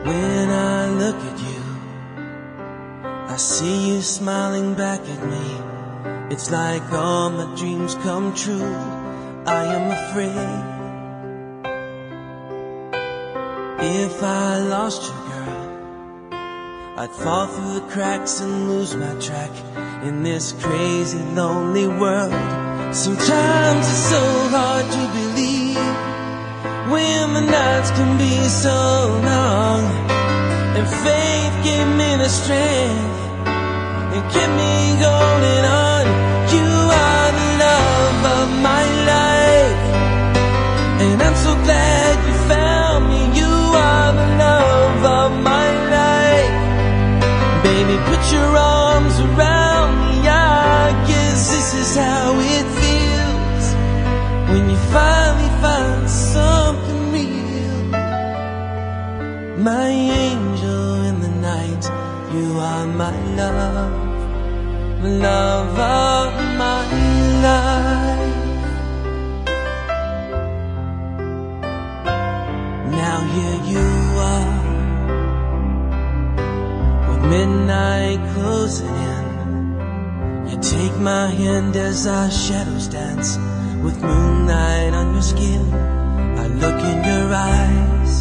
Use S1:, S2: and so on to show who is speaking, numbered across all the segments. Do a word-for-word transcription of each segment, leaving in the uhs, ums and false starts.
S1: When I look at you, I see you smiling back at me. It's like all my dreams come true. I am afraid if I lost you, girl, I'd fall through the cracks and lose my track in this crazy, lonely world. Sometimes it's so hard to believe when the nights can be so long, and faith gave me the strength and kept me going on. You are the love of my life, and I'm so glad you found me. You are the love of my life. Baby, put your arms around me. I guess this is how it feels when you finally find something real. My angel in the night, you are my love, love of my life. Now here you are, with midnight closing in. You take my hand as our shadows dance, with moonlight on your skin. I look in your eyes,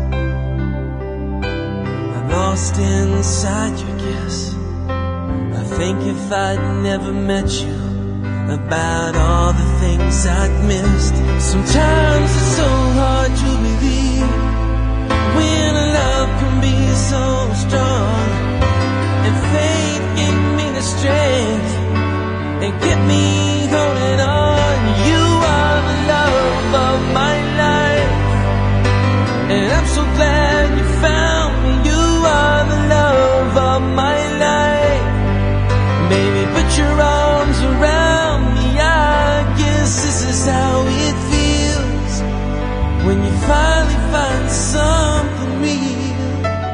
S1: I'm lost inside your kiss. I think if I'd never met you, about all the things I'd missed. Sometimes it's so hard to believe when a love can be so strong, and faith gave me the strength and kept me holding on. You are the love of my life, and I'm so glad you found me. You are the love of my life. Baby, put your arms around me. I guess this is how it feels when you finally find something real.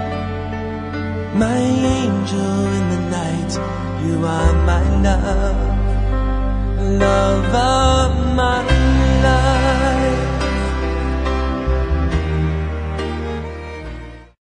S1: My angel in the night, you are my love, love of my life.